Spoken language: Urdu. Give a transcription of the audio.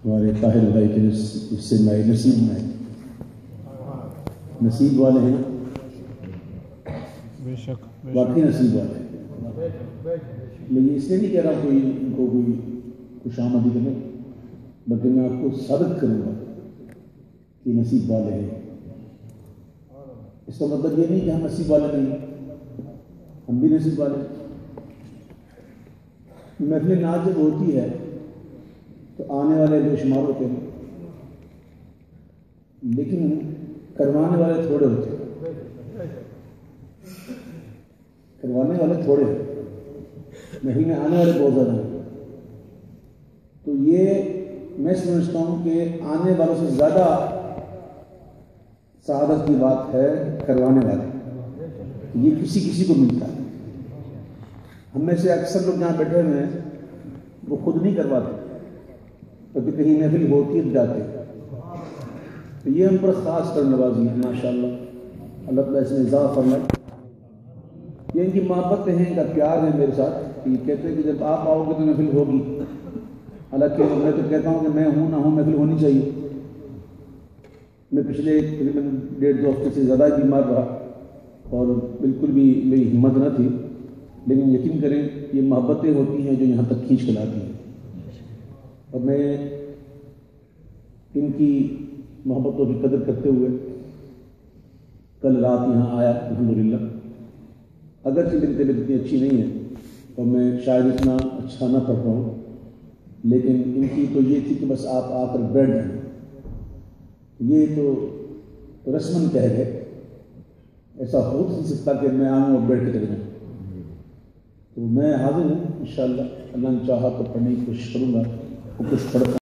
ہمارے طاہر بھائی کے حصے میں آئے، نصیب میں آئے، نصیب والے ہیں، بے شک واقعی نصیب والے ہیں۔ میں یہ اس لیے نہیں کہہ رہا کوئی ان کو کوئی خوش آمدید کرنے، بلکہ میں آپ کو ثابت کروں گا کہ نصیب والے ہیں۔ اس کا مطلب یہ نہیں کہ ہم نصیب والے نہیں، ہم بھی نصیب والے ہیں۔ محفل نعت جب ہوتی ہے تو آنے والے بے شمار ہوتے ہیں، لیکن کروانے والے تھوڑے ہوتے ہیں، کروانے والے تھوڑے ہیں، محفل میں آنے والے بہت زیادہ ہیں۔ تو یہ میں سمجھتا ہوں کہ آنے والوں سے زیادہ سعادت کی بات ہے کروانے والے، یہ کسی کسی کو ملتا ہے۔ ہم میں سے اکثر لوگ جہاں بیٹھے ہوئے ہیں وہ خود نہیں کرواتے، کیونکہ کہیں محفل ہوتی ہے جاتے، تو یہ ہم پر خاص کر نوازی ہے ماشاءاللہ، اللہ تعالیٰ اس میں اضافہ فرمائے۔ یہ ان کی محبتیں ہیں، ان کا پیار ہے میرے ساتھ، کہ یہ کہتے ہیں کہ جب آپ آؤ گے تو محفل ہوگی، حالانکہ میں تو کہتا ہوں کہ میں ہوں نہ ہوں محفل ہونی چاہیے۔ میں پچھلے تقریباً 1.5-2 ہفتے سے زیادہ بیمار رہا اور بالکل بھی میری ہمت نہ تھی، لیکن یقین کریں یہ محبتیں ہوتی ہیں جو یہاں تک کھینچ کے لاتی ہیں، اور میں ان کی محبتوں کی قدر کرتے ہوئے کل رات یہاں آیا الحمدللہ۔ اگرچہ میری طبیعت اتنی اچھی نہیں ہے اور میں شاید اتنا اچھا نہ پڑھ رہا ہوں، لیکن ان کی تو یہ تھی کہ بس آپ آ کر بیٹھ جائیں، یہ تو رسماً کہہ گئے، ایسا ہو نہیں سکتا کہ میں آؤں اور بیٹھ کے چلے جاؤں۔ تو میں حاضر ہوں انشاءاللہ، اللہ نے چاہا تو پڑھنے کی کوشش کروں گا، وہ کچھ پڑھتا